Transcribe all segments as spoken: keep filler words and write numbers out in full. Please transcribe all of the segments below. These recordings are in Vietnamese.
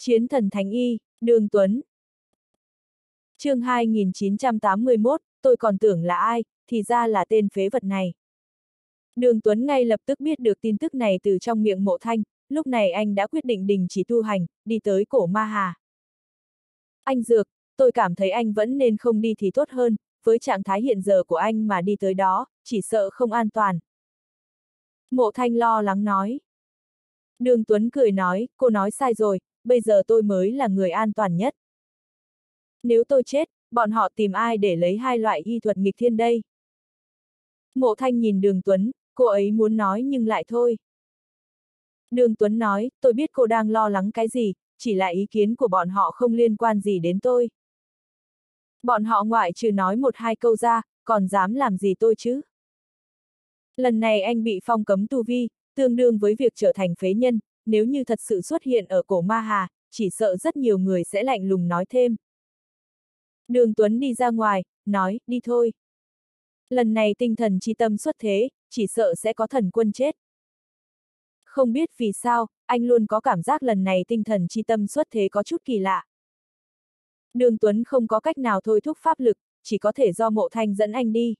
Chiến thần Thánh Y, Đường Tuấn. Chương hai nghìn chín trăm tám mươi mốt, tôi còn tưởng là ai, thì ra là tên phế vật này. Đường Tuấn ngay lập tức biết được tin tức này từ trong miệng Mộ Thanh, lúc này anh đã quyết định đình chỉ tu hành, đi tới cổ Ma Hà. Anh Dược, tôi cảm thấy anh vẫn nên không đi thì tốt hơn, với trạng thái hiện giờ của anh mà đi tới đó, chỉ sợ không an toàn. Mộ Thanh lo lắng nói. Đường Tuấn cười nói, cô nói sai rồi, bây giờ tôi mới là người an toàn nhất. Nếu tôi chết, bọn họ tìm ai để lấy hai loại y thuật nghịch thiên đây? Mộ Thanh nhìn Đường Tuấn, cô ấy muốn nói nhưng lại thôi. Đường Tuấn nói, tôi biết cô đang lo lắng cái gì, chỉ là ý kiến của bọn họ không liên quan gì đến tôi. Bọn họ ngoại trừ nói một hai câu ra, còn dám làm gì tôi chứ? Lần này anh bị phong cấm tu vi, tương đương với việc trở thành phế nhân, nếu như thật sự xuất hiện ở cổ Ma Hà, chỉ sợ rất nhiều người sẽ lạnh lùng nói thêm. Đường Tuấn đi ra ngoài, nói, đi thôi. Lần này tinh thần chi tâm xuất thế, chỉ sợ sẽ có thần quân chết. Không biết vì sao, anh luôn có cảm giác lần này tinh thần chi tâm xuất thế có chút kỳ lạ. Đường Tuấn không có cách nào thôi thúc pháp lực, chỉ có thể do Mộ Thanh dẫn anh đi.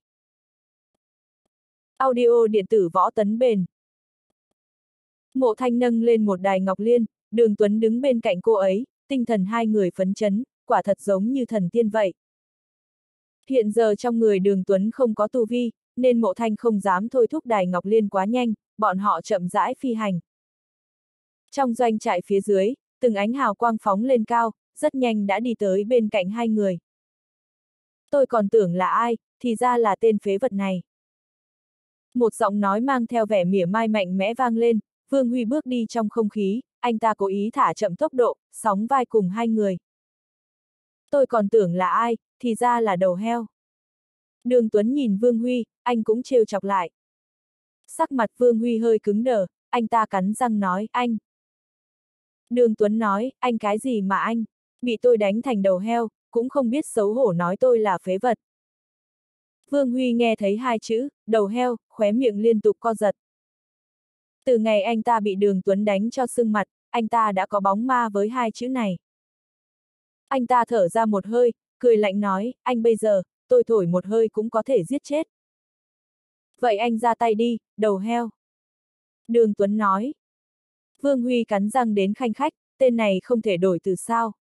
Audio điện tử Võ Tấn Bền. Mộ Thanh nâng lên một đài ngọc liên, Đường Tuấn đứng bên cạnh cô ấy, tinh thần hai người phấn chấn, quả thật giống như thần tiên vậy. Hiện giờ trong người Đường Tuấn không có tu vi, nên Mộ Thanh không dám thôi thúc đài ngọc liên quá nhanh, bọn họ chậm rãi phi hành. Trong doanh trại phía dưới, từng ánh hào quang phóng lên cao, rất nhanh đã đi tới bên cạnh hai người. Tôi còn tưởng là ai, thì ra là tên phế vật này. Một giọng nói mang theo vẻ mỉa mai mạnh mẽ vang lên, Vương Huy bước đi trong không khí, anh ta cố ý thả chậm tốc độ, sóng vai cùng hai người. Tôi còn tưởng là ai, thì ra là đầu heo. Đường Tuấn nhìn Vương Huy, anh cũng trêu chọc lại. Sắc mặt Vương Huy hơi cứng đờ, anh ta cắn răng nói, anh. Đường Tuấn nói, anh cái gì mà anh, bị tôi đánh thành đầu heo, cũng không biết xấu hổ nói tôi là phế vật. Vương Huy nghe thấy hai chữ, đầu heo, khóe miệng liên tục co giật. Từ ngày anh ta bị Đường Tuấn đánh cho sưng mặt, anh ta đã có bóng ma với hai chữ này. Anh ta thở ra một hơi, cười lạnh nói, anh bây giờ, tôi thổi một hơi cũng có thể giết chết. Vậy anh ra tay đi, đầu heo. Đường Tuấn nói. Vương Huy cắn răng đến khanh khách, tên này không thể đổi từ sao.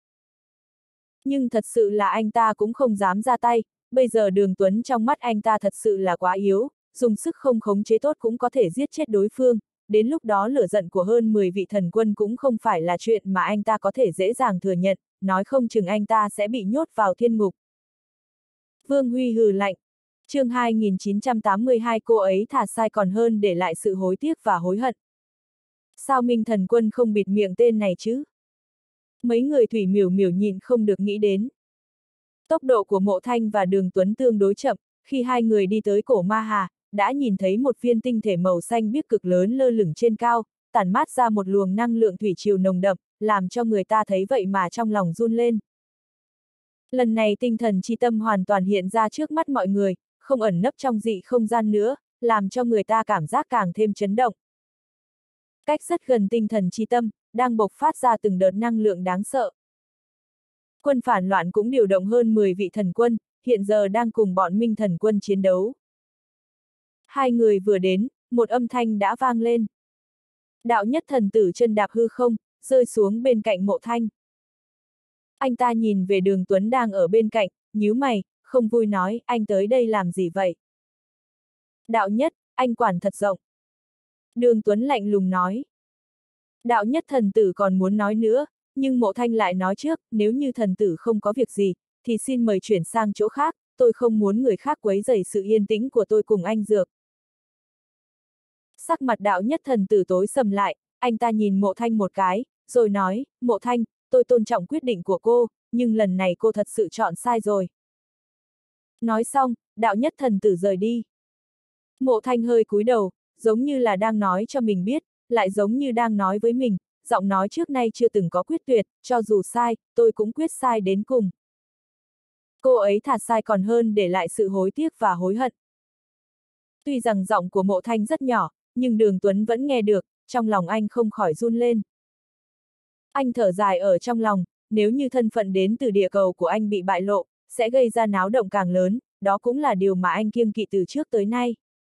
Nhưng thật sự là anh ta cũng không dám ra tay, bây giờ Đường Tuấn trong mắt anh ta thật sự là quá yếu, dùng sức không khống chế tốt cũng có thể giết chết đối phương, đến lúc đó lửa giận của hơn mười vị thần quân cũng không phải là chuyện mà anh ta có thể dễ dàng thừa nhận, nói không chừng anh ta sẽ bị nhốt vào thiên ngục. Vương Huy hừ lạnh. Chương hai nghìn chín trăm tám mươi hai, cô ấy thà sai còn hơn để lại sự hối tiếc và hối hận. Sao Minh Thần Quân không bịt miệng tên này chứ? Mấy người thủy miểu miểu nhịn không được nghĩ đến. Tốc độ của Mộ Thanh và Đường Tuấn tương đối chậm, khi hai người đi tới cổ Ma Hà, đã nhìn thấy một viên tinh thể màu xanh biếc cực lớn lơ lửng trên cao, tản mát ra một luồng năng lượng thủy triều nồng đậm, làm cho người ta thấy vậy mà trong lòng run lên. Lần này tinh thần chi tâm hoàn toàn hiện ra trước mắt mọi người, không ẩn nấp trong dị không gian nữa, làm cho người ta cảm giác càng thêm chấn động. Cách rất gần tinh thần chi tâm, đang bộc phát ra từng đợt năng lượng đáng sợ. Quân phản loạn cũng điều động hơn mười vị thần quân, hiện giờ đang cùng bọn Minh Thần Quân chiến đấu. Hai người vừa đến, một âm thanh đã vang lên. Đạo Nhất Thần Tử chân đạp hư không, rơi xuống bên cạnh Mộ Thanh. Anh ta nhìn về Đường Tuấn đang ở bên cạnh, nhíu mày, không vui nói, anh tới đây làm gì vậy? Đạo Nhất, anh quản thật rộng. Đường Tuấn lạnh lùng nói. Đạo Nhất Thần Tử còn muốn nói nữa, nhưng Mộ Thanh lại nói trước, nếu như thần tử không có việc gì, thì xin mời chuyển sang chỗ khác, tôi không muốn người khác quấy rầy sự yên tĩnh của tôi cùng anh Dược. Sắc mặt Đạo Nhất Thần Tử tối sầm lại, anh ta nhìn Mộ Thanh một cái, rồi nói, Mộ Thanh, tôi tôn trọng quyết định của cô, nhưng lần này cô thật sự chọn sai rồi. Nói xong, Đạo Nhất Thần Tử rời đi. Mộ Thanh hơi cúi đầu, giống như là đang nói cho mình biết, lại giống như đang nói với mình, giọng nói trước nay chưa từng có quyết tuyệt, cho dù sai, tôi cũng quyết sai đến cùng. Cô ấy thà sai còn hơn để lại sự hối tiếc và hối hận. Tuy rằng giọng của Mộ Thanh rất nhỏ, nhưng Đường Tuấn vẫn nghe được, trong lòng anh không khỏi run lên. Anh thở dài ở trong lòng, nếu như thân phận đến từ địa cầu của anh bị bại lộ, sẽ gây ra náo động càng lớn, đó cũng là điều mà anh kiêng kỵ từ trước tới nay.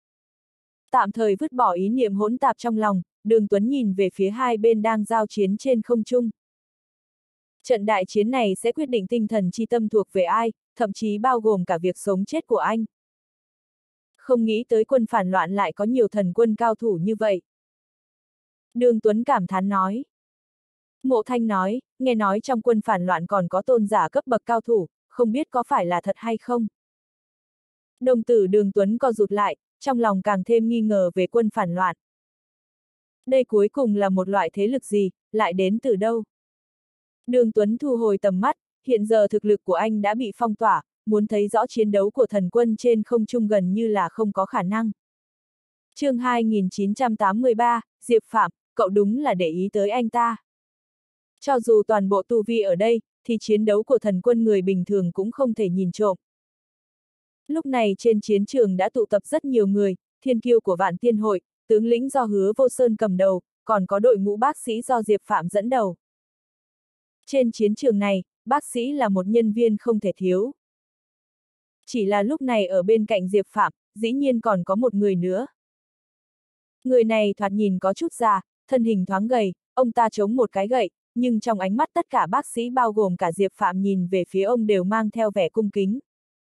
Tạm thời vứt bỏ ý niệm hỗn tạp trong lòng, Đường Tuấn nhìn về phía hai bên đang giao chiến trên không trung. Trận đại chiến này sẽ quyết định tinh thần chi tâm thuộc về ai, thậm chí bao gồm cả việc sống chết của anh. Không nghĩ tới quân phản loạn lại có nhiều thần quân cao thủ như vậy. Đường Tuấn cảm thán nói. Mộ Thanh nói, nghe nói trong quân phản loạn còn có tôn giả cấp bậc cao thủ, không biết có phải là thật hay không. Đồng tử Đường Tuấn co rụt lại, trong lòng càng thêm nghi ngờ về quân phản loạn. Đây cuối cùng là một loại thế lực gì, lại đến từ đâu? Đường Tuấn thu hồi tầm mắt, hiện giờ thực lực của anh đã bị phong tỏa, muốn thấy rõ chiến đấu của thần quân trên không trung gần như là không có khả năng. Chương hai nghìn chín trăm tám mươi ba, Diệp Phạm, cậu đúng là để ý tới anh ta. Cho dù toàn bộ tu vi ở đây, thì chiến đấu của thần quân người bình thường cũng không thể nhìn trộm. Lúc này trên chiến trường đã tụ tập rất nhiều người, thiên kiêu của Vạn Tiên Hội, tướng lĩnh do Hứa Vô Sơn cầm đầu, còn có đội ngũ bác sĩ do Diệp Phạm dẫn đầu. Trên chiến trường này, bác sĩ là một nhân viên không thể thiếu. Chỉ là lúc này ở bên cạnh Diệp Phạm, dĩ nhiên còn có một người nữa. Người này thoạt nhìn có chút già, thân hình thoáng gầy, ông ta chống một cái gậy, nhưng trong ánh mắt tất cả bác sĩ bao gồm cả Diệp Phạm nhìn về phía ông đều mang theo vẻ cung kính.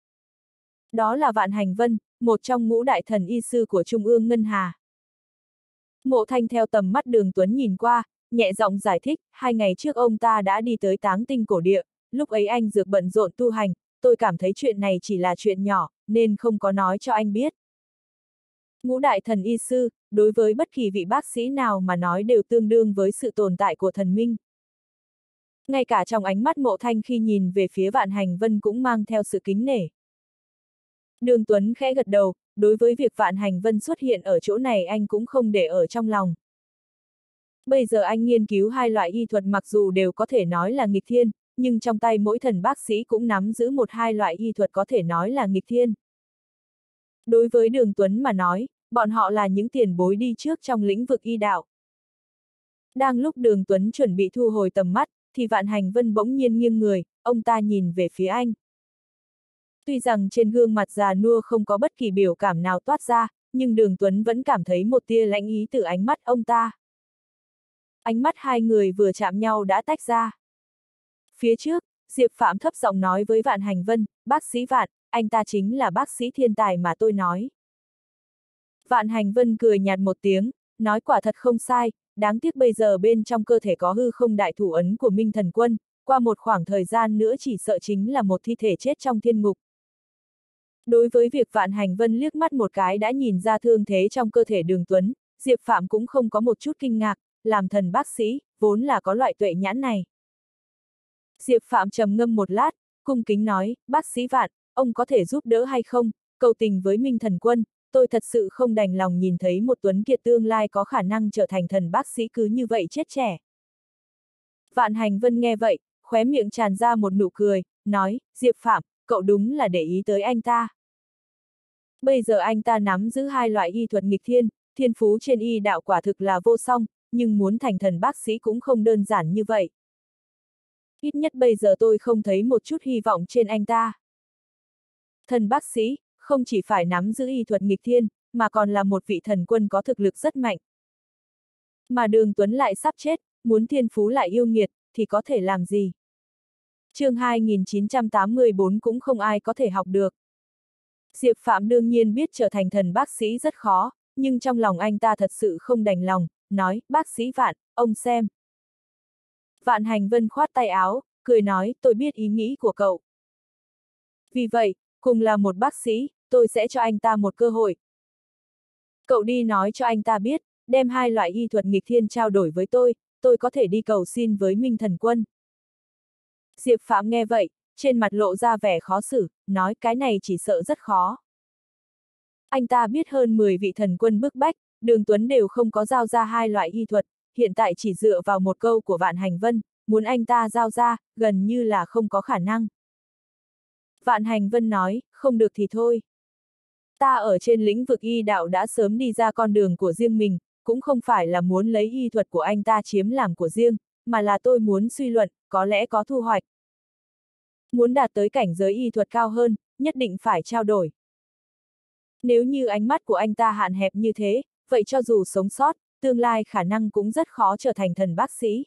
Đó là Vạn Hành Vân, một trong ngũ đại thần y sư của Trung ương Ngân Hà. Mộ Thanh theo tầm mắt Đường Tuấn nhìn qua, nhẹ giọng giải thích, hai ngày trước ông ta đã đi tới Táng Tinh cổ địa, lúc ấy anh dược bận rộn tu hành, tôi cảm thấy chuyện này chỉ là chuyện nhỏ, nên không có nói cho anh biết. Ngũ đại thần y sư, đối với bất kỳ vị bác sĩ nào mà nói đều tương đương với sự tồn tại của thần minh. Ngay cả trong ánh mắt Mộ Thanh khi nhìn về phía Vạn Hành Vân cũng mang theo sự kính nể. Đường Tuấn khẽ gật đầu, đối với việc Vạn Hành Vân xuất hiện ở chỗ này anh cũng không để ở trong lòng. Bây giờ anh nghiên cứu hai loại y thuật mặc dù đều có thể nói là nghịch thiên, nhưng trong tay mỗi thần bác sĩ cũng nắm giữ một hai loại y thuật có thể nói là nghịch thiên. Đối với Đường Tuấn mà nói, bọn họ là những tiền bối đi trước trong lĩnh vực y đạo. Đang lúc Đường Tuấn chuẩn bị thu hồi tầm mắt, thì Vạn Hành Vân bỗng nhiên nghiêng người, ông ta nhìn về phía anh. Tuy rằng trên gương mặt già nua không có bất kỳ biểu cảm nào toát ra, nhưng Đường Tuấn vẫn cảm thấy một tia lãnh ý từ ánh mắt ông ta. Ánh mắt hai người vừa chạm nhau đã tách ra. Phía trước, Diệp Phạm thấp giọng nói với Vạn Hành Vân, bác sĩ Vạn, anh ta chính là bác sĩ thiên tài mà tôi nói. Vạn Hành Vân cười nhạt một tiếng, nói quả thật không sai, đáng tiếc bây giờ bên trong cơ thể có hư không đại thủ ấn của Minh Thần Quân, qua một khoảng thời gian nữa chỉ sợ chính là một thi thể chết trong thiên ngục. Đối với việc Vạn Hành Vân liếc mắt một cái đã nhìn ra thương thế trong cơ thể Đường Tuấn, Diệp Phạm cũng không có một chút kinh ngạc, làm thần bác sĩ, vốn là có loại tuệ nhãn này. Diệp Phạm trầm ngâm một lát, cung kính nói, bác sĩ Vạn, ông có thể giúp đỡ hay không, cầu tình với Minh Thần Quân, tôi thật sự không đành lòng nhìn thấy một tuấn kiệt tương lai có khả năng trở thành thần bác sĩ cứ như vậy chết trẻ. Vạn Hành Vân nghe vậy, khóe miệng tràn ra một nụ cười, nói, Diệp Phạm, cậu đúng là để ý tới anh ta. Bây giờ anh ta nắm giữ hai loại y thuật nghịch thiên, thiên phú trên y đạo quả thực là vô song, nhưng muốn thành thần bác sĩ cũng không đơn giản như vậy. Ít nhất bây giờ tôi không thấy một chút hy vọng trên anh ta. Thần bác sĩ, không chỉ phải nắm giữ y thuật nghịch thiên, mà còn là một vị thần quân có thực lực rất mạnh. Mà Đường Tuấn lại sắp chết, muốn thiên phú lại yêu nghiệt, thì có thể làm gì? Chương hai nghìn chín trăm tám mươi bốn cũng không ai có thể học được. Diệp Phạm đương nhiên biết trở thành thần bác sĩ rất khó, nhưng trong lòng anh ta thật sự không đành lòng, nói, bác sĩ Vạn, ông xem. Vạn Hành Vân khoát tay áo, cười nói, tôi biết ý nghĩ của cậu. Vì vậy, cùng là một bác sĩ, tôi sẽ cho anh ta một cơ hội. Cậu đi nói cho anh ta biết, đem hai loại y thuật nghịch thiên trao đổi với tôi, tôi có thể đi cầu xin với Minh Thần Quân. Diệp Phạm nghe vậy, trên mặt lộ ra vẻ khó xử, nói cái này chỉ sợ rất khó. Anh ta biết hơn mười vị thần quân bức bách, Đường Tuấn đều không có giao ra hai loại y thuật, hiện tại chỉ dựa vào một câu của Vạn Hành Vân, muốn anh ta giao ra, gần như là không có khả năng. Vạn Hành Vân nói, không được thì thôi. Ta ở trên lĩnh vực y đạo đã sớm đi ra con đường của riêng mình, cũng không phải là muốn lấy y thuật của anh ta chiếm làm của riêng, mà là tôi muốn suy luận, có lẽ có thu hoạch. Muốn đạt tới cảnh giới y thuật cao hơn, nhất định phải trao đổi. Nếu như ánh mắt của anh ta hạn hẹp như thế, vậy cho dù sống sót, tương lai khả năng cũng rất khó trở thành thần bác sĩ.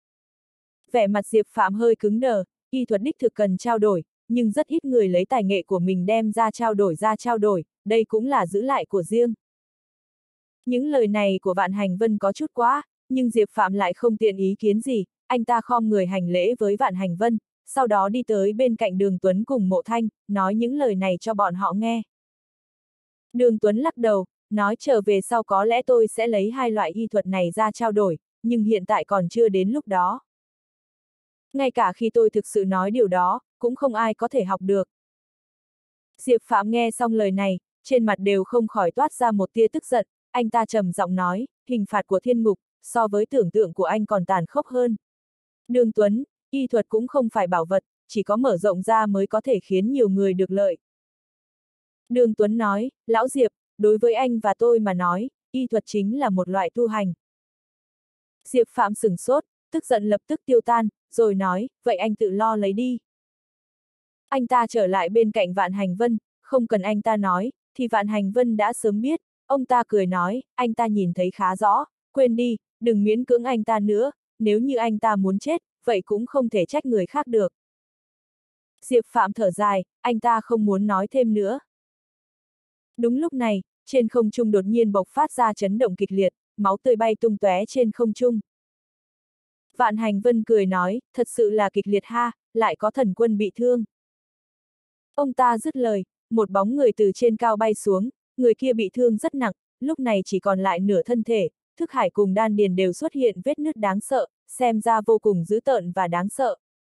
Vẻ mặt Diệp Phạm hơi cứng đờ, y thuật đích thực cần trao đổi, nhưng rất ít người lấy tài nghệ của mình đem ra trao đổi ra trao đổi, đây cũng là giữ lại của riêng. Những lời này của Vạn Hành Vân có chút quá, nhưng Diệp Phạm lại không tiện ý kiến gì, anh ta khom người hành lễ với Vạn Hành Vân, sau đó đi tới bên cạnh Đường Tuấn cùng Mộ Thanh, nói những lời này cho bọn họ nghe. Đường Tuấn lắc đầu, nói trở về sau có lẽ tôi sẽ lấy hai loại y thuật này ra trao đổi, nhưng hiện tại còn chưa đến lúc đó. Ngay cả khi tôi thực sự nói điều đó, cũng không ai có thể học được. Diệp Phạm nghe xong lời này, trên mặt đều không khỏi toát ra một tia tức giận, anh ta trầm giọng nói, hình phạt của thiên ngục, so với tưởng tượng của anh còn tàn khốc hơn. Đường Tuấn, y thuật cũng không phải bảo vật, chỉ có mở rộng ra mới có thể khiến nhiều người được lợi. Đường Tuấn nói, Lão Diệp, đối với anh và tôi mà nói, y thuật chính là một loại tu hành. Diệp Phạm sửng sốt, tức giận lập tức tiêu tan, rồi nói, vậy anh tự lo lấy đi. Anh ta trở lại bên cạnh Vạn Hành Vân, không cần anh ta nói, thì Vạn Hành Vân đã sớm biết, ông ta cười nói, anh ta nhìn thấy khá rõ, quên đi, đừng miễn cưỡng anh ta nữa, nếu như anh ta muốn chết, vậy cũng không thể trách người khác được. Diệp Phạm thở dài, anh ta không muốn nói thêm nữa. Đúng lúc này, trên không trung đột nhiên bộc phát ra chấn động kịch liệt, máu tươi bay tung tóe trên không trung. Vạn Hành Vân cười nói, thật sự là kịch liệt ha, lại có thần quân bị thương. Ông ta dứt lời, một bóng người từ trên cao bay xuống, người kia bị thương rất nặng, lúc này chỉ còn lại nửa thân thể, thức hải cùng đan điền đều xuất hiện vết nứt đáng sợ, xem ra vô cùng dữ tợn và đáng sợ.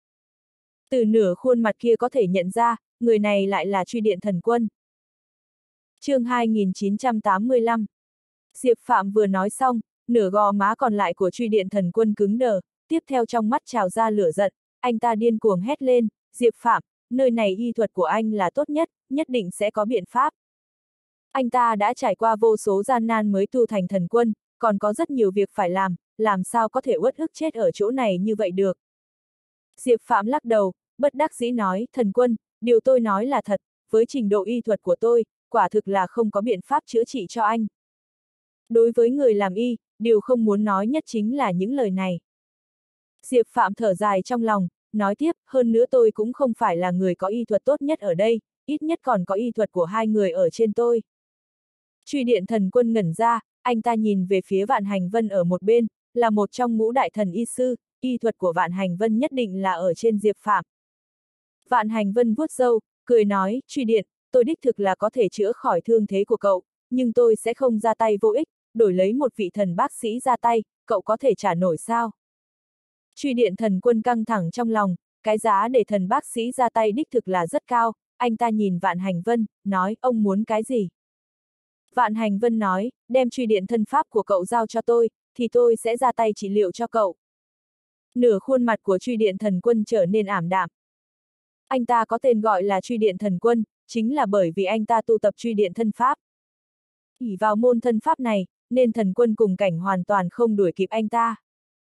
Từ nửa khuôn mặt kia có thể nhận ra, người này lại là Truy Điện Thần Quân. Chương hai nghìn chín trăm tám mươi lăm. Diệp Phạm vừa nói xong, nửa gò má còn lại của Truy Điện Thần Quân cứng đờ, tiếp theo trong mắt trào ra lửa giận, anh ta điên cuồng hét lên, Diệp Phạm, nơi này y thuật của anh là tốt nhất, nhất định sẽ có biện pháp. Anh ta đã trải qua vô số gian nan mới tu thành thần quân, còn có rất nhiều việc phải làm, làm sao có thể uất ức chết ở chỗ này như vậy được. Diệp Phạm lắc đầu, bất đắc dĩ nói, thần quân, điều tôi nói là thật, với trình độ y thuật của tôi, quả thực là không có biện pháp chữa trị cho anh. Đối với người làm y, điều không muốn nói nhất chính là những lời này. Diệp Phạm thở dài trong lòng, nói tiếp, hơn nữa tôi cũng không phải là người có y thuật tốt nhất ở đây, ít nhất còn có y thuật của hai người ở trên tôi. Truy Điện Thần Quân ngẩn ra, anh ta nhìn về phía Vạn Hành Vân ở một bên, là một trong ngũ đại thần y sư, y thuật của Vạn Hành Vân nhất định là ở trên Diệp Phạm. Vạn Hành Vân vuốt râu, cười nói, Truy Điện, tôi đích thực là có thể chữa khỏi thương thế của cậu, nhưng tôi sẽ không ra tay vô ích, đổi lấy một vị thần bác sĩ ra tay, cậu có thể trả nổi sao? Truy Điện Thần Quân căng thẳng trong lòng, cái giá để thần bác sĩ ra tay đích thực là rất cao, anh ta nhìn Vạn Hành Vân, nói, ông muốn cái gì? Vạn Hành Vân nói, đem truy điện thân pháp của cậu giao cho tôi, thì tôi sẽ ra tay trị liệu cho cậu. Nửa khuôn mặt của Truy Điện Thần Quân trở nên ảm đạm. Anh ta có tên gọi là Truy Điện Thần Quân, chính là bởi vì anh ta tu tập truy điện thân pháp. ỷ vào môn thân pháp này, nên thần quân cùng cảnh hoàn toàn không đuổi kịp anh ta.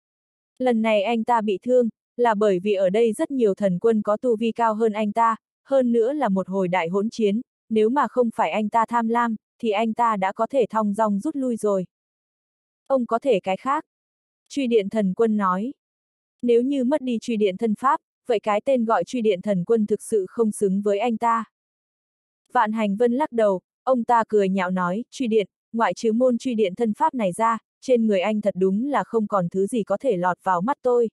Lần này anh ta bị thương, là bởi vì ở đây rất nhiều thần quân có tu vi cao hơn anh ta, hơn nữa là một hồi đại hỗn chiến, nếu mà không phải anh ta tham lam, thì anh ta đã có thể thong dong rút lui rồi. Ông có thể cái khác. Truy Điện Thần Quân nói. Nếu như mất đi truy điện thân pháp, vậy cái tên gọi Truy Điện Thần Quân thực sự không xứng với anh ta. Vạn Hành Vân lắc đầu, ông ta cười nhạo nói, truy điện, ngoại trừ môn truy điện thân pháp này ra, trên người anh thật đúng là không còn thứ gì có thể lọt vào mắt tôi.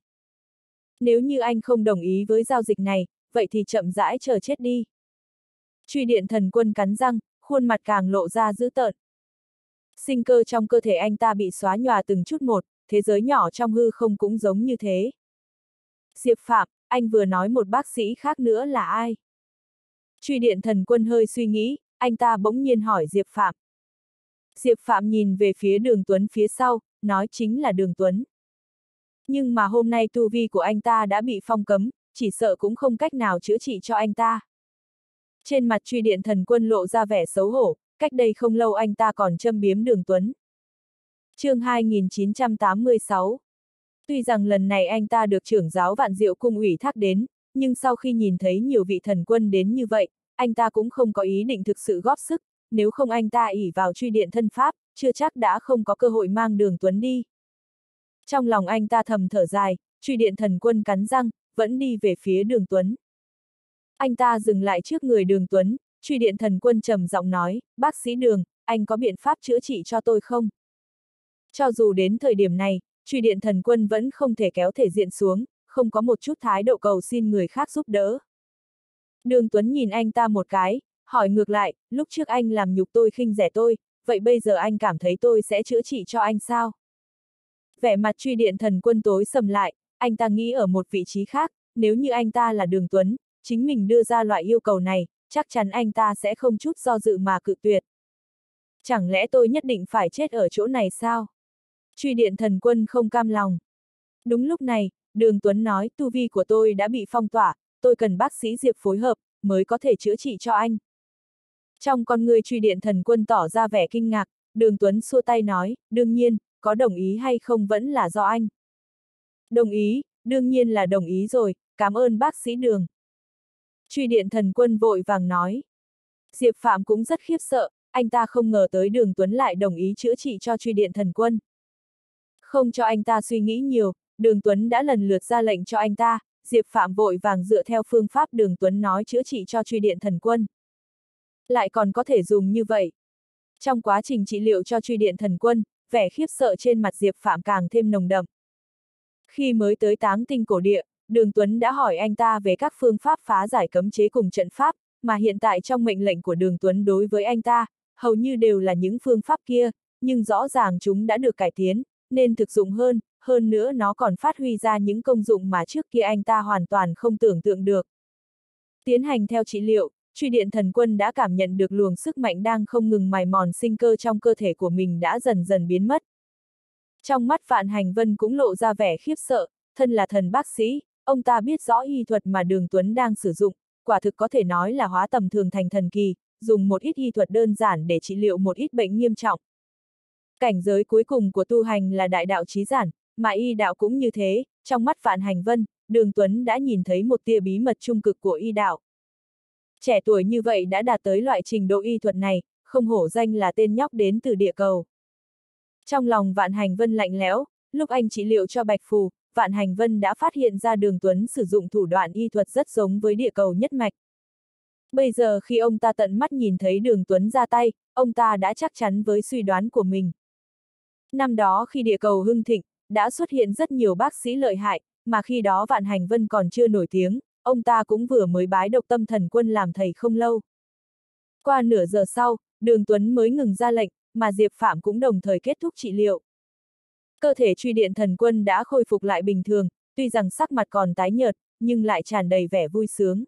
Nếu như anh không đồng ý với giao dịch này, vậy thì chậm rãi chờ chết đi. Truy Điện Thần Quân cắn răng, khuôn mặt càng lộ ra dữ tợn. Sinh cơ trong cơ thể anh ta bị xóa nhòa từng chút một, thế giới nhỏ trong hư không cũng giống như thế. Diệp Phạm, anh vừa nói một bác sĩ khác nữa là ai? Truy Điện Thần Quân hơi suy nghĩ, anh ta bỗng nhiên hỏi Diệp Phạm. Diệp Phạm nhìn về phía Đường Tuấn phía sau, nói chính là Đường Tuấn. Nhưng mà hôm nay tu vi của anh ta đã bị phong cấm, chỉ sợ cũng không cách nào chữa trị cho anh ta. Trên mặt Truy Điện Thần Quân lộ ra vẻ xấu hổ, cách đây không lâu anh ta còn châm biếm Đường Tuấn. Chương hai nghìn chín trăm tám mươi sáu. Tuy rằng lần này anh ta được trưởng giáo Vạn Diệu Cung ủy thác đến, nhưng sau khi nhìn thấy nhiều vị thần quân đến như vậy, anh ta cũng không có ý định thực sự góp sức, nếu không anh ta ỷ vào truy điện thân pháp, chưa chắc đã không có cơ hội mang Đường Tuấn đi. Trong lòng anh ta thầm thở dài, truy điện thần quân cắn răng, vẫn đi về phía Đường Tuấn. Anh ta dừng lại trước người Đường Tuấn, truy điện thần quân trầm giọng nói, bác sĩ Đường, anh có biện pháp chữa trị cho tôi không? Cho dù đến thời điểm này, truy điện thần quân vẫn không thể kéo thể diện xuống, không có một chút thái độ cầu xin người khác giúp đỡ. Đường Tuấn nhìn anh ta một cái, hỏi ngược lại, lúc trước anh làm nhục tôi khinh rẻ tôi, vậy bây giờ anh cảm thấy tôi sẽ chữa trị cho anh sao? Vẻ mặt truy điện thần quân tối sầm lại, anh ta nghĩ ở một vị trí khác, nếu như anh ta là Đường Tuấn, chính mình đưa ra loại yêu cầu này, chắc chắn anh ta sẽ không chút do dự mà cự tuyệt. Chẳng lẽ tôi nhất định phải chết ở chỗ này sao? Truy điện thần quân không cam lòng. Đúng lúc này, Đường Tuấn nói, tu vi của tôi đã bị phong tỏa, tôi cần bác sĩ Diệp phối hợp, mới có thể chữa trị cho anh. Trong con người truy điện thần quân tỏ ra vẻ kinh ngạc, Đường Tuấn xua tay nói, đương nhiên, có đồng ý hay không vẫn là do anh. Đồng ý, đương nhiên là đồng ý rồi, cảm ơn bác sĩ Đường. Truy điện thần quân vội vàng nói. Diệp Phạm cũng rất khiếp sợ, anh ta không ngờ tới Đường Tuấn lại đồng ý chữa trị cho truy điện thần quân. Không cho anh ta suy nghĩ nhiều, Đường Tuấn đã lần lượt ra lệnh cho anh ta, Diệp Phạm vội vàng dựa theo phương pháp Đường Tuấn nói chữa trị cho truy điện thần quân. Lại còn có thể dùng như vậy. Trong quá trình trị liệu cho truy điện thần quân, vẻ khiếp sợ trên mặt Diệp Phạm càng thêm nồng đậm. Khi mới tới Táng Tinh cổ địa, Đường Tuấn đã hỏi anh ta về các phương pháp phá giải cấm chế cùng trận pháp, mà hiện tại trong mệnh lệnh của Đường Tuấn đối với anh ta, hầu như đều là những phương pháp kia, nhưng rõ ràng chúng đã được cải tiến, nên thực dụng hơn, hơn nữa nó còn phát huy ra những công dụng mà trước kia anh ta hoàn toàn không tưởng tượng được. Tiến hành theo trị liệu, truy điện thần quân đã cảm nhận được luồng sức mạnh đang không ngừng mài mòn sinh cơ trong cơ thể của mình đã dần dần biến mất. Trong mắt Vạn Hành Vân cũng lộ ra vẻ khiếp sợ, thân là thần bác sĩ, ông ta biết rõ y thuật mà Đường Tuấn đang sử dụng, quả thực có thể nói là hóa tầm thường thành thần kỳ, dùng một ít y thuật đơn giản để trị liệu một ít bệnh nghiêm trọng. Cảnh giới cuối cùng của tu hành là đại đạo chí giản, mà y đạo cũng như thế, trong mắt Vạn Hành Vân, Đường Tuấn đã nhìn thấy một tia bí mật trung cực của y đạo. Trẻ tuổi như vậy đã đạt tới loại trình độ y thuật này, không hổ danh là tên nhóc đến từ địa cầu. Trong lòng Vạn Hành Vân lạnh lẽo, lúc anh trị liệu cho Bạch Phù, Vạn Hành Vân đã phát hiện ra Đường Tuấn sử dụng thủ đoạn y thuật rất giống với địa cầu nhất mạch. Bây giờ khi ông ta tận mắt nhìn thấy Đường Tuấn ra tay, ông ta đã chắc chắn với suy đoán của mình. Năm đó khi địa cầu hưng thịnh, đã xuất hiện rất nhiều bác sĩ lợi hại, mà khi đó Vạn Hành Vân còn chưa nổi tiếng, ông ta cũng vừa mới bái Độc Tâm Thần Quân làm thầy không lâu. Qua nửa giờ sau, Đường Tuấn mới ngừng ra lệnh, mà Diệp Phạm cũng đồng thời kết thúc trị liệu. Cơ thể truy điện thần quân đã khôi phục lại bình thường, tuy rằng sắc mặt còn tái nhợt, nhưng lại tràn đầy vẻ vui sướng.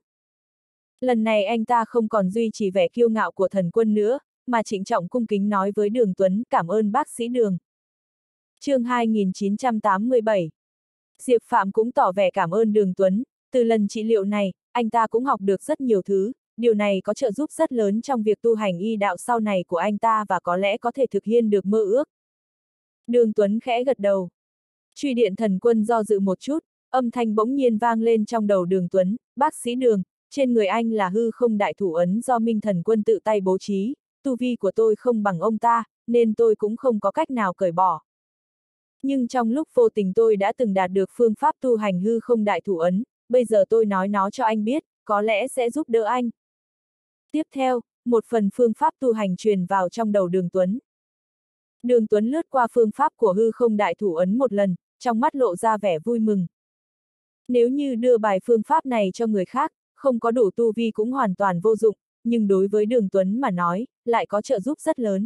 Lần này anh ta không còn duy trì vẻ kiêu ngạo của thần quân nữa, mà trịnh trọng cung kính nói với Đường Tuấn, cảm ơn bác sĩ Đường. Chương hai nghìn chín trăm tám mươi bảy. Diệp Phạm cũng tỏ vẻ cảm ơn Đường Tuấn, từ lần trị liệu này, anh ta cũng học được rất nhiều thứ, điều này có trợ giúp rất lớn trong việc tu hành y đạo sau này của anh ta và có lẽ có thể thực hiện được mơ ước. Đường Tuấn khẽ gật đầu. Truy điện thần quân do dự một chút, âm thanh bỗng nhiên vang lên trong đầu Đường Tuấn, bác sĩ Đường, trên người anh là hư không đại thủ ấn do Minh Thần Quân tự tay bố trí, tu vi của tôi không bằng ông ta, nên tôi cũng không có cách nào cởi bỏ. Nhưng trong lúc vô tình tôi đã từng đạt được phương pháp tu hành hư không đại thủ ấn, bây giờ tôi nói nó cho anh biết, có lẽ sẽ giúp đỡ anh. Tiếp theo, một phần phương pháp tu hành truyền vào trong đầu Đường Tuấn. Đường Tuấn lướt qua phương pháp của hư không đại thủ ấn một lần, trong mắt lộ ra vẻ vui mừng. Nếu như đưa bài phương pháp này cho người khác, không có đủ tu vi cũng hoàn toàn vô dụng, nhưng đối với Đường Tuấn mà nói, lại có trợ giúp rất lớn.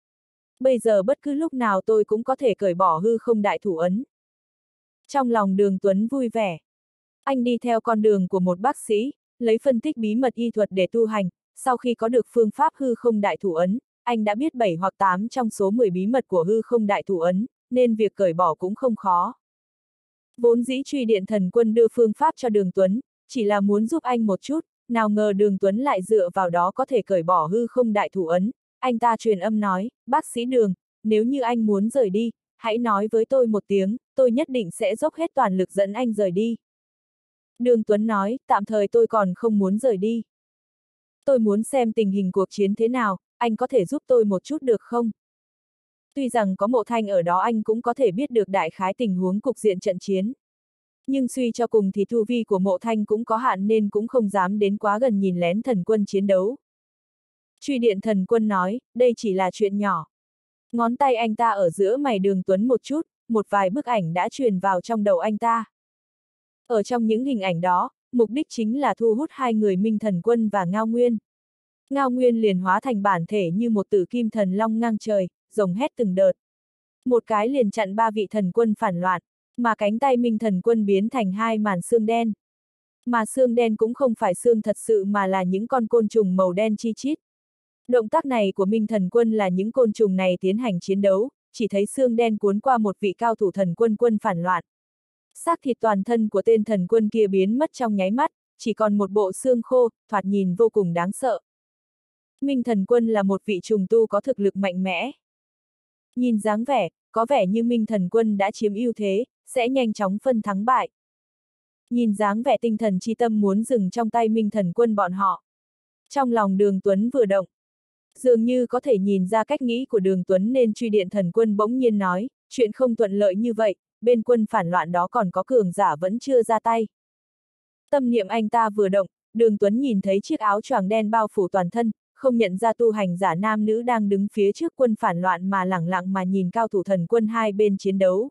Bây giờ bất cứ lúc nào tôi cũng có thể cởi bỏ hư không đại thủ ấn. Trong lòng Đường Tuấn vui vẻ. Anh đi theo con đường của một bác sĩ, lấy phân tích bí mật y thuật để tu hành, sau khi có được phương pháp hư không đại thủ ấn, anh đã biết bảy hoặc tám trong số mười bí mật của hư không đại thủ ấn, nên việc cởi bỏ cũng không khó. Vốn dĩ truy điện thần quân đưa phương pháp cho Đường Tuấn, chỉ là muốn giúp anh một chút, nào ngờ Đường Tuấn lại dựa vào đó có thể cởi bỏ hư không đại thủ ấn. Anh ta truyền âm nói, bác sĩ Đường, nếu như anh muốn rời đi, hãy nói với tôi một tiếng, tôi nhất định sẽ dốc hết toàn lực dẫn anh rời đi. Đường Tuấn nói, tạm thời tôi còn không muốn rời đi. Tôi muốn xem tình hình cuộc chiến thế nào, anh có thể giúp tôi một chút được không? Tuy rằng có Mộ Thanh ở đó anh cũng có thể biết được đại khái tình huống cục diện trận chiến. Nhưng suy cho cùng thì tu vi của Mộ Thanh cũng có hạn nên cũng không dám đến quá gần nhìn lén thần quân chiến đấu. Truy điện thần quân nói, đây chỉ là chuyện nhỏ. Ngón tay anh ta ở giữa mày Đường Tuấn một chút, một vài bức ảnh đã truyền vào trong đầu anh ta. Ở trong những hình ảnh đó, mục đích chính là thu hút hai người Minh Thần Quân và Ngao Nguyên. Ngao Nguyên liền hóa thành bản thể như một tử kim thần long ngang trời, rồng hét từng đợt. Một cái liền chặn ba vị thần quân phản loạn, mà cánh tay Minh Thần Quân biến thành hai màn xương đen. Mà xương đen cũng không phải xương thật sự mà là những con côn trùng màu đen chi chít. Động tác này của Minh Thần Quân là những côn trùng này tiến hành chiến đấu, chỉ thấy xương đen cuốn qua một vị cao thủ thần quân quân phản loạn. Xác thịt toàn thân của tên thần quân kia biến mất trong nháy mắt, chỉ còn một bộ xương khô, thoạt nhìn vô cùng đáng sợ. Minh Thần Quân là một vị trùng tu có thực lực mạnh mẽ. Nhìn dáng vẻ, có vẻ như Minh Thần Quân đã chiếm ưu thế, sẽ nhanh chóng phân thắng bại. Nhìn dáng vẻ tinh thần chi tâm muốn dừng trong tay Minh Thần Quân bọn họ. Trong lòng Đường Tuấn vừa động. Dường như có thể nhìn ra cách nghĩ của Đường Tuấn nên truy điện thần quân bỗng nhiên nói, chuyện không thuận lợi như vậy, bên quân phản loạn đó còn có cường giả vẫn chưa ra tay. Tâm niệm anh ta vừa động, Đường Tuấn nhìn thấy chiếc áo choàng đen bao phủ toàn thân, không nhận ra tu hành giả nam nữ đang đứng phía trước quân phản loạn mà lẳng lặng mà nhìn cao thủ thần quân hai bên chiến đấu.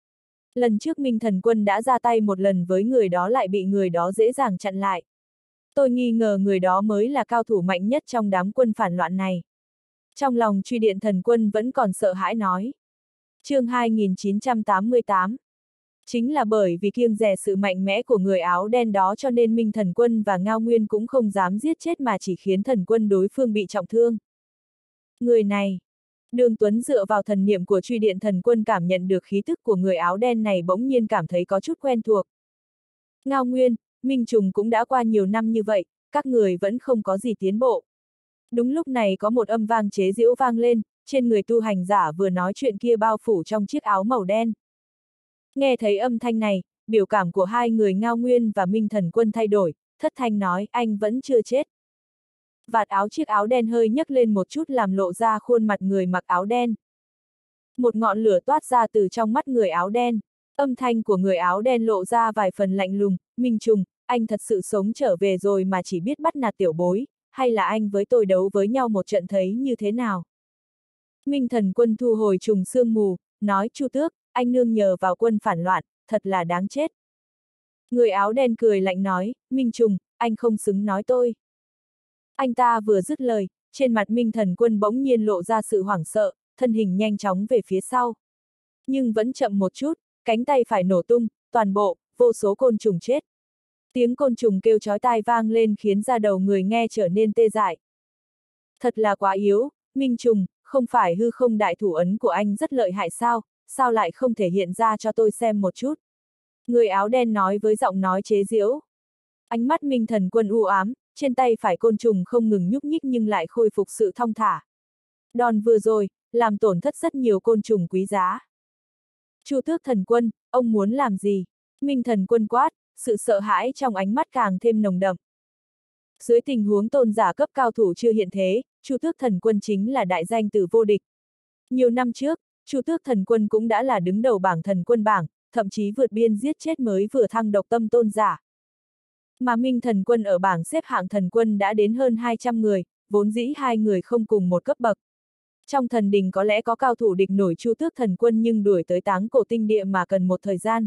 Lần trước Minh Thần Quân đã ra tay một lần với người đó lại bị người đó dễ dàng chặn lại. Tôi nghi ngờ người đó mới là cao thủ mạnh nhất trong đám quân phản loạn này. Trong lòng truy điện thần quân vẫn còn sợ hãi nói. Chương hai nghìn chín trăm tám mươi tám. Chính là bởi vì kiêng dè sự mạnh mẽ của người áo đen đó cho nên Minh Thần Quân và Ngao Nguyên cũng không dám giết chết mà chỉ khiến thần quân đối phương bị trọng thương. Người này. Đường Tuấn dựa vào thần niệm của truy điện thần quân cảm nhận được khí tức của người áo đen này bỗng nhiên cảm thấy có chút quen thuộc. Ngao Nguyên, Minh Trùng cũng đã qua nhiều năm như vậy, các người vẫn không có gì tiến bộ. Đúng lúc này có một âm vang chế giễu vang lên, trên người tu hành giả vừa nói chuyện kia bao phủ trong chiếc áo màu đen. Nghe thấy âm thanh này, biểu cảm của hai người Ngao Nguyên và Minh Thần Quân thay đổi, thất thanh nói anh vẫn chưa chết. Vạt áo chiếc áo đen hơi nhấc lên một chút làm lộ ra khuôn mặt người mặc áo đen. Một ngọn lửa toát ra từ trong mắt người áo đen. Âm thanh của người áo đen lộ ra vài phần lạnh lùng, Minh Trùng, anh thật sự sống trở về rồi mà chỉ biết bắt nạt tiểu bối, hay là anh với tôi đấu với nhau một trận thấy như thế nào? Minh Thần Quân thu hồi trùng sương mù, nói Chu Tước, anh nương nhờ vào quân phản loạn, thật là đáng chết. Người áo đen cười lạnh nói, Minh Trùng, anh không xứng nói tôi. Anh ta vừa dứt lời, trên mặt Minh Thần Quân bỗng nhiên lộ ra sự hoảng sợ, thân hình nhanh chóng về phía sau. Nhưng vẫn chậm một chút, cánh tay phải nổ tung, toàn bộ, vô số côn trùng chết. Tiếng côn trùng kêu chói tai vang lên khiến da đầu người nghe trở nên tê dại. Thật là quá yếu, Minh Trùng, không phải hư không đại thủ ấn của anh rất lợi hại sao, sao lại không thể hiện ra cho tôi xem một chút. Người áo đen nói với giọng nói chế giễu. Ánh mắt Minh Thần Quân u ám, trên tay phải côn trùng không ngừng nhúc nhích nhưng lại khôi phục sự thong thả. Đòn vừa rồi, làm tổn thất rất nhiều côn trùng quý giá. Chu Tước Thần Quân, ông muốn làm gì? Minh Thần Quân quát, sự sợ hãi trong ánh mắt càng thêm nồng đậm. Dưới tình huống tôn giả cấp cao thủ chưa hiện thế, Chu Tước Thần Quân chính là đại danh tử vô địch. Nhiều năm trước, Chu Tước Thần Quân cũng đã là đứng đầu bảng thần quân bảng, thậm chí vượt biên giết chết mới vừa thăng độc tâm tôn giả. Mà Minh Thần Quân ở bảng xếp hạng thần quân đã đến hơn hai trăm người, vốn dĩ hai người không cùng một cấp bậc. Trong thần đình có lẽ có cao thủ địch nổi Chu Tước Thần Quân nhưng đuổi tới Táng Cổ Tinh Địa mà cần một thời gian.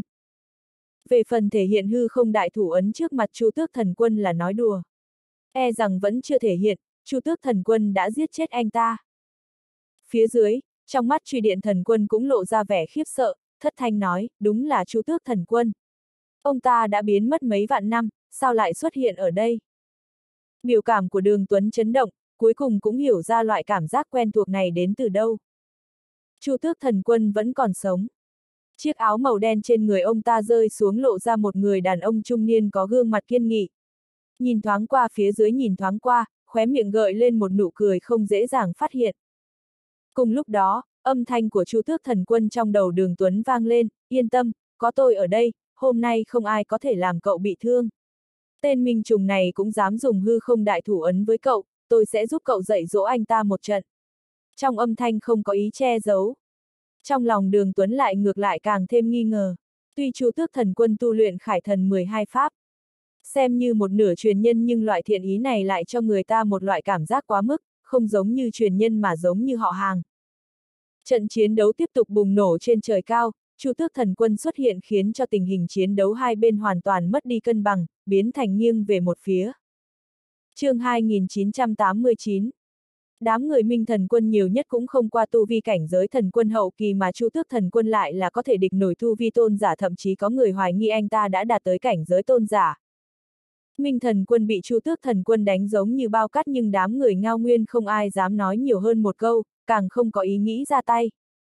Về phần thể hiện hư không đại thủ ấn trước mặt Chu Tước Thần Quân là nói đùa. E rằng vẫn chưa thể hiện, Chu Tước Thần Quân đã giết chết anh ta. Phía dưới, trong mắt truy điện thần quân cũng lộ ra vẻ khiếp sợ, thất thanh nói, đúng là Chu Tước Thần Quân. Ông ta đã biến mất mấy vạn năm, sao lại xuất hiện ở đây? Biểu cảm của Đường Tuấn chấn động, cuối cùng cũng hiểu ra loại cảm giác quen thuộc này đến từ đâu. Chu Tước Thần Quân vẫn còn sống. Chiếc áo màu đen trên người ông ta rơi xuống lộ ra một người đàn ông trung niên có gương mặt kiên nghị. Nhìn thoáng qua phía dưới nhìn thoáng qua, khóe miệng gợi lên một nụ cười không dễ dàng phát hiện. Cùng lúc đó, Âm thanh của Chu Tước Thần Quân trong đầu Đường Tuấn vang lên, yên tâm, có tôi ở đây, hôm nay không ai có thể làm cậu bị thương. Tên Minh Trùng này cũng dám dùng hư không đại thủ ấn với cậu, tôi sẽ giúp cậu dạy dỗ anh ta một trận. Trong âm thanh không có ý che giấu. Trong lòng Đường Tuấn lại ngược lại càng thêm nghi ngờ. Tuy Chu Tước Thần Quân tu luyện khải thần mười hai pháp, xem như một nửa truyền nhân nhưng loại thiện ý này lại cho người ta một loại cảm giác quá mức, không giống như truyền nhân mà giống như họ hàng. Trận chiến đấu tiếp tục bùng nổ trên trời cao, Chu Tước Thần Quân xuất hiện khiến cho tình hình chiến đấu hai bên hoàn toàn mất đi cân bằng, biến thành nghiêng về một phía. Chương hai nghìn chín trăm tám mươi chín. Đám người Minh Thần Quân nhiều nhất cũng không qua tu vi cảnh giới thần quân hậu kỳ mà Chu Tước Thần Quân lại là có thể địch nổi tu vi tôn giả, thậm chí có người hoài nghi anh ta đã đạt tới cảnh giới tôn giả. Minh Thần Quân bị Chu Tước Thần Quân đánh giống như bao cát nhưng đám người Ngao Nguyên không ai dám nói nhiều hơn một câu, càng không có ý nghĩ ra tay.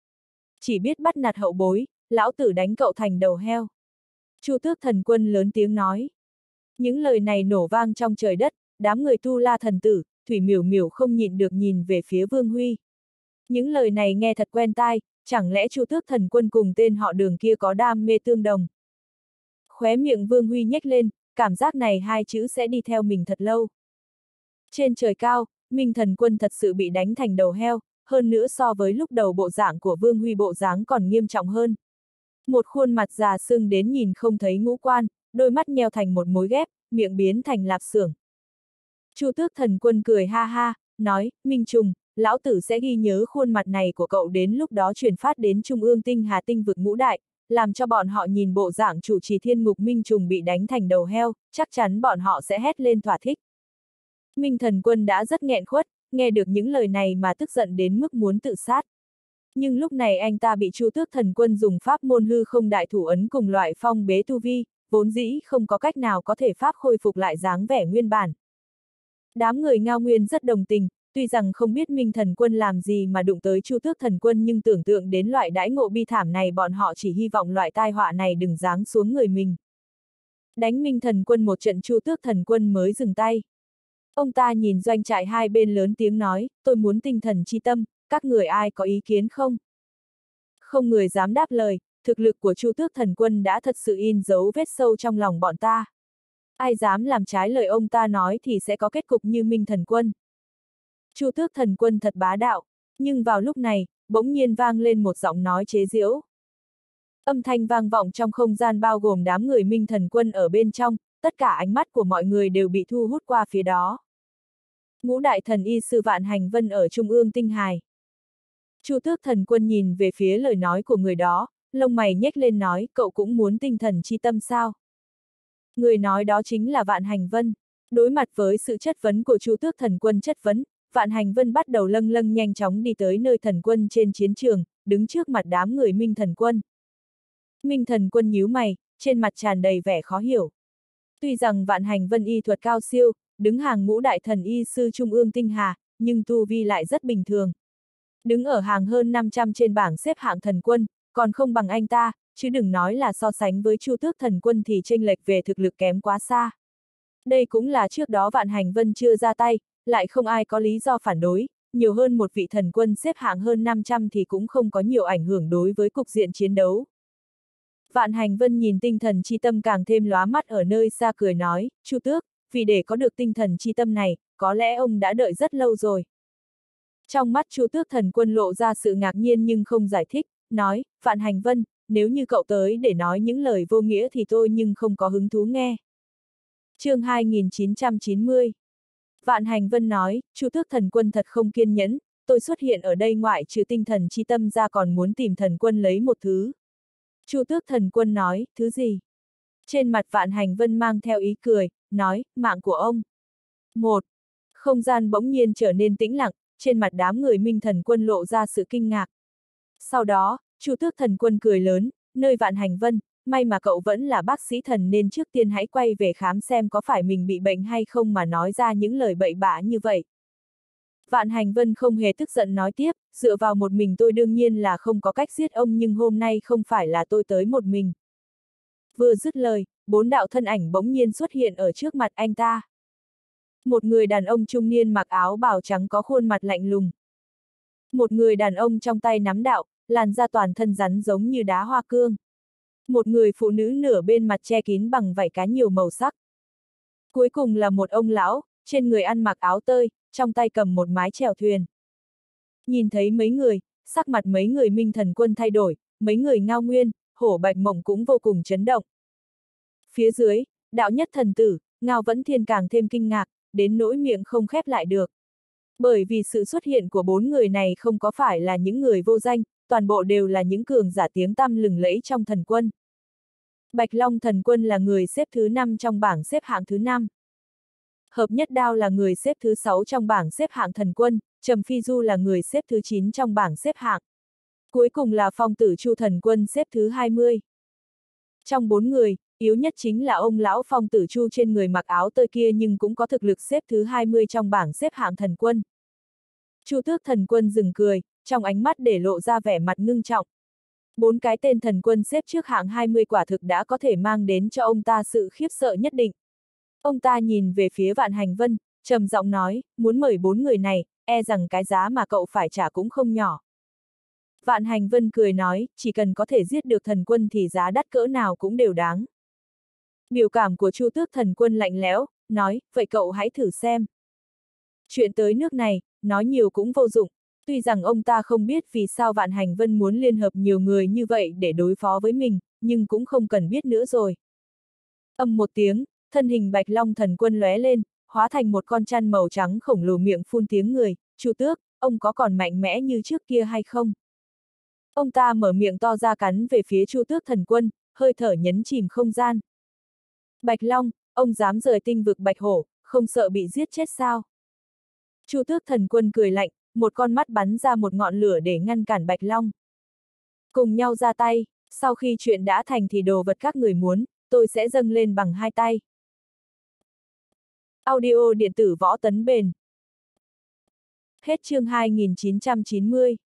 Chỉ biết bắt nạt hậu bối, lão tử đánh cậu thành đầu heo. Chu Tước Thần Quân lớn tiếng nói. Những lời này nổ vang trong trời đất, đám người Tu La thần tử, Thủy Miểu Miểu không nhịn được nhìn về phía Vương Huy. Những lời này nghe thật quen tai, chẳng lẽ Chu Tước Thần Quân cùng tên họ Đường kia có đam mê tương đồng. Khóe miệng Vương Huy nhếch lên, cảm giác này hai chữ sẽ đi theo mình thật lâu. Trên trời cao, Minh Thần Quân thật sự bị đánh thành đầu heo, hơn nữa so với lúc đầu bộ dạng của Vương Huy bộ dáng còn nghiêm trọng hơn. Một khuôn mặt già sưng đến nhìn không thấy ngũ quan, đôi mắt nheo thành một mối ghép, miệng biến thành lạp xưởng. Chu Tước Thần Quân cười ha ha, nói, Minh Trùng, lão tử sẽ ghi nhớ khuôn mặt này của cậu, đến lúc đó truyền phát đến Trung ương Tinh Hà tinh vực ngũ đại, làm cho bọn họ nhìn bộ dạng chủ trì thiên ngục Minh Trùng bị đánh thành đầu heo, chắc chắn bọn họ sẽ hét lên thỏa thích. Minh Thần Quân đã rất nghẹn khuất, nghe được những lời này mà tức giận đến mức muốn tự sát. Nhưng lúc này anh ta bị Chu Tước Thần Quân dùng pháp môn hư không đại thủ ấn cùng loại phong bế tu vi, vốn dĩ không có cách nào có thể pháp khôi phục lại dáng vẻ nguyên bản. Đám người Ngao Nguyên rất đồng tình, tuy rằng không biết Minh Thần Quân làm gì mà đụng tới Chu Tước Thần Quân nhưng tưởng tượng đến loại đãi ngộ bi thảm này bọn họ chỉ hy vọng loại tai họa này đừng giáng xuống người mình. Đánh Minh Thần Quân một trận Chu Tước Thần Quân mới dừng tay. Ông ta nhìn doanh trại hai bên lớn tiếng nói, tôi muốn tinh thần chi tâm, các người ai có ý kiến không? Không người dám đáp lời, thực lực của Chu Tước Thần Quân đã thật sự in dấu vết sâu trong lòng bọn ta. Ai dám làm trái lời ông ta nói thì sẽ có kết cục như Minh Thần Quân. Chu Tước Thần Quân thật bá đạo, nhưng vào lúc này, bỗng nhiên vang lên một giọng nói chế giễu. Âm thanh vang vọng trong không gian bao gồm đám người Minh Thần Quân ở bên trong, tất cả ánh mắt của mọi người đều bị thu hút qua phía đó. Ngũ đại thần y sư Vạn Hành Vân ở Trung ương Tinh Hải. Chu Tước Thần Quân nhìn về phía lời nói của người đó, lông mày nhếch lên nói, cậu cũng muốn tinh thần chi tâm sao? Người nói đó chính là Vạn Hành Vân. Đối mặt với sự chất vấn của Chu Tước Thần Quân chất vấn, Vạn Hành Vân bắt đầu lâng lâng nhanh chóng đi tới nơi thần quân trên chiến trường, đứng trước mặt đám người Minh Thần Quân. Minh Thần Quân nhíu mày, trên mặt tràn đầy vẻ khó hiểu. Tuy rằng Vạn Hành Vân y thuật cao siêu, đứng hàng ngũ đại thần y sư Trung ương Tinh Hà, nhưng tu vi lại rất bình thường. Đứng ở hàng hơn năm trăm trên bảng xếp hạng thần quân, còn không bằng anh ta, chứ đừng nói là so sánh với Chu Tước Thần Quân thì chênh lệch về thực lực kém quá xa. Đây cũng là trước đó Vạn Hành Vân chưa ra tay, lại không ai có lý do phản đối, nhiều hơn một vị thần quân xếp hạng hơn năm trăm thì cũng không có nhiều ảnh hưởng đối với cục diện chiến đấu. Vạn Hành Vân nhìn tinh thần chi tâm càng thêm lóa mắt ở nơi xa cười nói, Chu Tước, vì để có được tinh thần chi tâm này, có lẽ ông đã đợi rất lâu rồi. Trong mắt Chu Tước Thần Quân lộ ra sự ngạc nhiên nhưng không giải thích, nói, Vạn Hành Vân, nếu như cậu tới để nói những lời vô nghĩa thì tôi nhưng không có hứng thú nghe. Chương hai nghìn chín trăm chín mươi. Vạn Hành Vân nói, Chu Tước Thần Quân thật không kiên nhẫn, tôi xuất hiện ở đây ngoại trừ tinh thần chi tâm ra còn muốn tìm thần quân lấy một thứ. Chu Tước Thần Quân nói, thứ gì? Trên mặt Vạn Hành Vân mang theo ý cười, nói, mạng của ông. Một. Không gian bỗng nhiên trở nên tĩnh lặng, trên mặt đám người Minh Thần Quân lộ ra sự kinh ngạc. Sau đó, Chu Tước Thần Quân cười lớn, nơi Vạn Hành Vân, may mà cậu vẫn là bác sĩ thần nên trước tiên hãy quay về khám xem có phải mình bị bệnh hay không mà nói ra những lời bậy bạ như vậy. Vạn Hành Vân không hề tức giận nói tiếp, dựa vào một mình tôi đương nhiên là không có cách giết ông nhưng hôm nay không phải là tôi tới một mình. Vừa dứt lời, bốn đạo thân ảnh bỗng nhiên xuất hiện ở trước mặt anh ta. Một người đàn ông trung niên mặc áo bào trắng có khuôn mặt lạnh lùng. Một người đàn ông trong tay nắm đạo, làn da toàn thân rắn giống như đá hoa cương. Một người phụ nữ nửa bên mặt che kín bằng vảy cá nhiều màu sắc. Cuối cùng là một ông lão, trên người ăn mặc áo tơi, trong tay cầm một mái chèo thuyền. Nhìn thấy mấy người, sắc mặt mấy người Minh Thần Quân thay đổi, mấy người Ngao Nguyên, Hổ Bạch Mộng cũng vô cùng chấn động. Phía dưới, đạo nhất thần tử, Ngao Vẫn Thiên càng thêm kinh ngạc, đến nỗi miệng không khép lại được. Bởi vì sự xuất hiện của bốn người này không có phải là những người vô danh, toàn bộ đều là những cường giả tiếng tăm lừng lẫy trong thần quân. Bạch Long thần quân là người xếp thứ năm trong bảng xếp hạng thứ năm. Hợp Nhất Đao là người xếp thứ sáu trong bảng xếp hạng thần quân, Trầm Phi Du là người xếp thứ chín trong bảng xếp hạng. Cuối cùng là Phong Tử Chu thần quân xếp thứ hai mươi. Trong bốn người, yếu nhất chính là ông lão Phong Tử Chu trên người mặc áo tơi kia nhưng cũng có thực lực xếp thứ hai mươi trong bảng xếp hạng thần quân. Chu Tước thần quân dừng cười, trong ánh mắt để lộ ra vẻ mặt ngưng trọng. Bốn cái tên thần quân xếp trước hạng hai mươi quả thực đã có thể mang đến cho ông ta sự khiếp sợ nhất định. Ông ta nhìn về phía Vạn Hành Vân, trầm giọng nói, muốn mời bốn người này, e rằng cái giá mà cậu phải trả cũng không nhỏ. Vạn Hành Vân cười nói, chỉ cần có thể giết được thần quân thì giá đắt cỡ nào cũng đều đáng. Biểu cảm của Chu Tước thần quân lạnh lẽo, nói, vậy cậu hãy thử xem. Chuyện tới nước này, nói nhiều cũng vô dụng, tuy rằng ông ta không biết vì sao Vạn Hành Vân muốn liên hợp nhiều người như vậy để đối phó với mình, nhưng cũng không cần biết nữa rồi. Ầm một tiếng, thân hình Bạch Long thần quân lóe lên, hóa thành một con chăn màu trắng khổng lồ miệng phun tiếng người, Chu Tước, ông có còn mạnh mẽ như trước kia hay không? Ông ta mở miệng to ra cắn về phía Chu Tước thần quân, hơi thở nhấn chìm không gian. Bạch Long, ông dám rời tinh vực Bạch Hổ, không sợ bị giết chết sao? Chu Tước thần quân cười lạnh, một con mắt bắn ra một ngọn lửa để ngăn cản Bạch Long. Cùng nhau ra tay, sau khi chuyện đã thành thì đồ vật các người muốn, tôi sẽ dâng lên bằng hai tay. Audio điện tử Võ Tấn Bền. Hết chương hai nghìn chín trăm chín mươi.